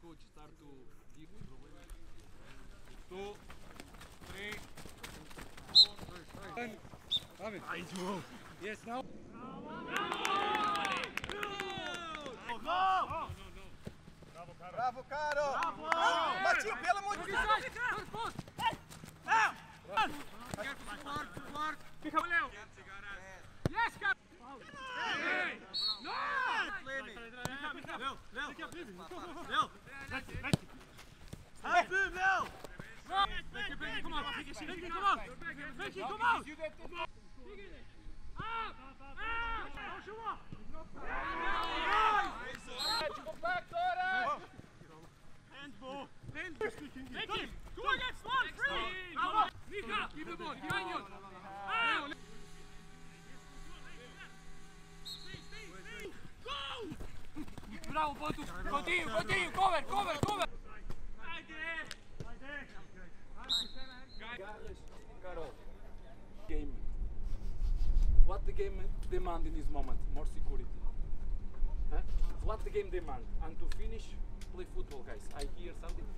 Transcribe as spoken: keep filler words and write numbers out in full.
coach start to give two, three, four, five. Yes, now. Bravo, Caro! Bravo! Matinho, pelo amor de Deus! Não! Fica o Léo! Yes, cara! No! Léo, Léo! Léo! Hey, boom, Léo! Becky, Becky, come on! Becky, come on! Becky, come on! Ah! Ah! Handball! Handball! Becky! Go against one! Free! Mika! Keep the ball! Behind you! Ah! Go! Bravo, Pontus! Continue, continue! Cover, cover, cover! Carol, game. What the game demand in this moment? More security. Huh? What the game demand? And to finish, play football, guys. I hear something.